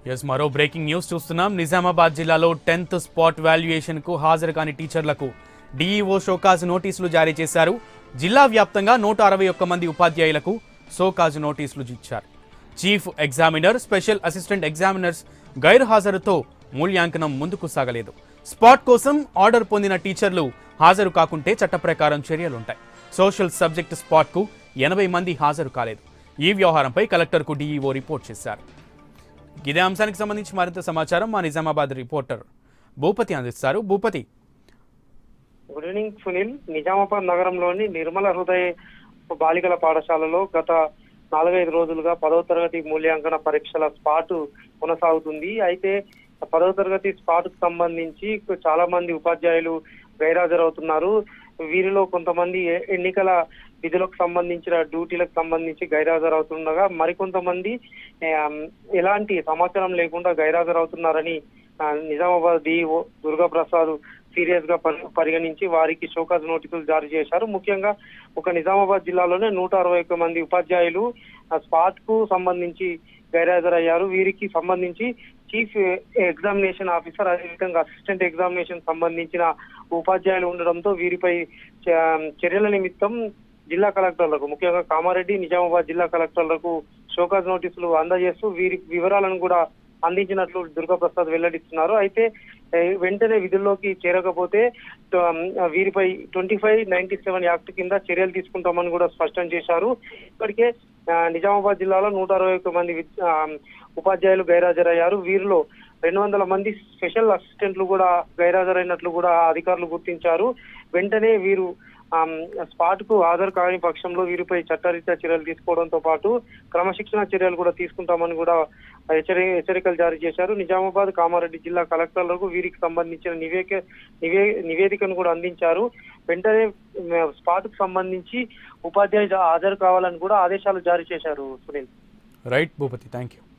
Yes మరో breaking news చూస్తున్నాం. నిజామాబాద్ జిల్లాలో 10th స్పాట్ వాల్యుయేషన్ కు హాజరు కాని టీచర్లకు డీఈఓ షోకాజ్ నోటీసులు జారీ చేశారు. జిల్లా వ్యాప్తంగా 161 మంది ఉపాధ్యాయులకు షోకాజ్ నోటీసులు ఇచ్చారు. Chief examiner, special assistant examiners గైర్హాజరుతో మూల్యాంకనం ముందుకు సాగలేదు. స్పాట్ కోసం ఆర్డర్ పొందిన టీచర్లు హాజరు కాకుంటే చట్ట ప్రకారం చర్యలుంటాయి. సోషల్ సబ్జెక్ట్ స్పాట్ కు 80 మంది హాజరు కాలేదు. ఈ వ్యవహారంపై కలెక్టర్కు డీఈఓ రిపోర్ట్ చేశారు. ఇదే అంశానికి సంబంధించి మరింత సమాచారం మా నిజామాబాద్ రిపోర్టర్ భూపతి అందిస్తారు. భూపతి. Good evening Sunil. నిజామాబాద్ నగరంలోని నిర్మల హృదయ బాలికల పాఠశాలలో గత 4-5 రోజులుగా 10వ తరగతి మూల్యాంకన పరీక్షల స్పాట్ కొనసాగుతుంది. అయితే 10వ తరగతి స్పాట్ కు సంబంధించి చాలా మంది ఉపాధ్యాయులు గైర్హాజరవుతున్నారు. వీరిలో కొంతమంది ఎన్నికల విధులకు సంబంధించిన డ్యూటీలకు సంబంధించి గైర్హాజరవుతుండగా మరికొంతమంది ఎలాంటి సమాచారం లేకుండా గైర్హాజరవుతున్నారని నిజామాబాద్ డిఓ దుర్గాప్రసాద్ సీరియస్ గా పరిగణించి వారికి షోకాజ్ నోటీసులు జారీ చేశారు. ముఖ్యంగా ఒక నిజామాబాద్ జిల్లాలోనే 161 మంది ఉపాధ్యాయులు స్పాట్ కు సంబంధించి గైర్హాజరయ్యారు. వీరికి సంబంధించి చీఫ్ ఎగ్జామినేషన్ ఆఫీసర్, అదేవిధంగా అసిస్టెంట్ ఎగ్జామినేషన్ సంబంధించిన ఉపాధ్యాయులు ఉండడంతో వీరిపై చర్యల నిమిత్తం జిల్లా కలెక్టర్లకు, ముఖ్యంగా కామారెడ్డి, నిజామాబాద్ జిల్లా కలెక్టర్లకు షోకాజ్ నోటీసులు అందజేస్తూ వీరి వివరాలను కూడా అందించినట్లు దుర్గాప్రసాద్ వెల్లడిస్తున్నారు. అయితే వెంటనే విధుల్లోకి చేరకపోతే వీరిపై 2597 యాక్ట్ కింద చర్యలు తీసుకుంటామని కూడా స్పష్టం చేశారు. ఇప్పటికే నిజామాబాద్ జిల్లాలో 161 మంది ఉపాధ్యాయులు గైర్హాజరయ్యారు. వీరిలో 200 మంది స్పెషల్ అసిస్టెంట్లు కూడా గైర్హాజరైనట్లు కూడా అధికారులు గుర్తించారు. వెంటనే వీరు స్పాట్ కు హాజరు కాని పక్షంలో వీరిపై చట్టరీత్యా చర్యలు తీసుకోవడంతో పాటు క్రమశిక్షణ చర్యలు కూడా తీసుకుంటామని కూడా హెచ్చరికలు జారీ చేశారు. నిజామాబాద్, కామారెడ్డి జిల్లా కలెక్టర్లకు వీరికి సంబంధించిన నివేదికను కూడా అందించారు. వెంటనే స్పాట్ కు సంబంధించి ఉపాధ్యాయులు హాజరు కావాలని కూడా ఆదేశాలు జారీ చేశారు. Sunil. Right Bhupathi, thank you.